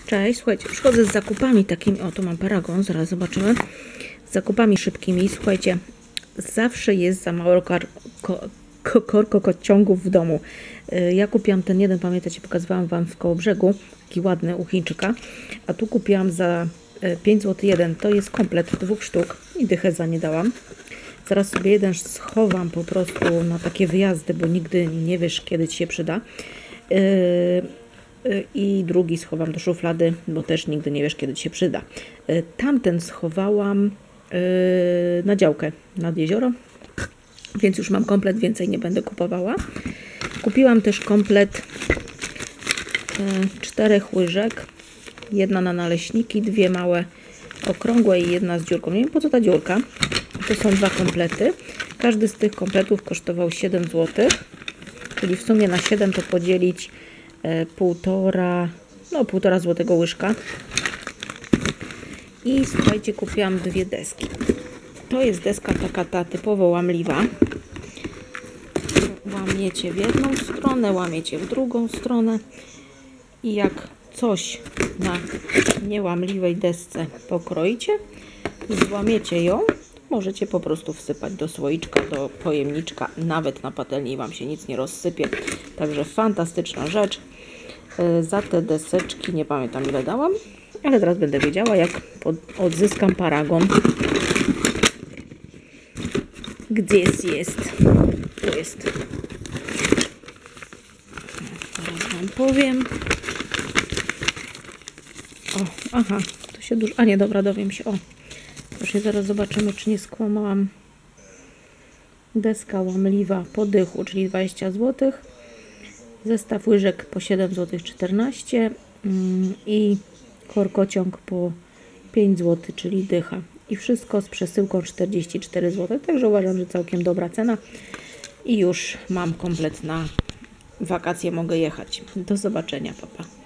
Cześć, słuchajcie, przychodzę z zakupami takimi, o tu mam paragon, zaraz zobaczymy, z zakupami szybkimi, słuchajcie, zawsze jest za mało korkociągów w domu. Ja kupiłam ten jeden, pamiętacie, pokazywałam Wam w Kołobrzegu, taki ładny u Chińczyka, a tu kupiłam za 5 zł jeden, to jest komplet 2 sztuk i dychę za nie dałam. Zaraz sobie jeden schowam po prostu na takie wyjazdy, bo nigdy nie wiesz, kiedy Ci się przyda. I drugi schowam do szuflady, bo też nigdy nie wiesz, kiedy Ci się przyda. Tamten schowałam na działkę nad jezioro, więc już mam komplet, więcej nie będę kupowała. Kupiłam też komplet 4 łyżek, jedna na naleśniki, 2 małe okrągłe i jedna z dziurką. Nie wiem, po co ta dziurka. To są 2 komplety. Każdy z tych kompletów kosztował 7 zł, czyli w sumie na 7 to podzielić 1,5 złotego łyżka. I słuchajcie, kupiłam 2 deski. To jest deska taka ta typowo łamliwa. Łamiecie w jedną stronę, łamiecie w drugą stronę i jak coś na niełamliwej desce pokroicie, złamiecie ją, możecie po prostu wsypać do słoiczka, do pojemniczka, nawet na patelni Wam się nic nie rozsypie. Także fantastyczna rzecz. Za te deseczki nie pamiętam, ile dałam, ale teraz będę wiedziała, jak odzyskam paragon. Gdzie jest? Tu jest. Teraz Wam powiem. O, aha, to się dużo... A nie, dobra, dowiem się. O, proszę, zaraz zobaczymy, czy nie skłamałam. Deska łamliwa po dychu, czyli 20 zł. Zestaw łyżek po 7 zł 14 i korkociąg po 5 zł, czyli dycha. I wszystko z przesyłką 44 zł. Także uważam, że całkiem dobra cena. I już mam komplet na wakacje, mogę jechać. Do zobaczenia, papa.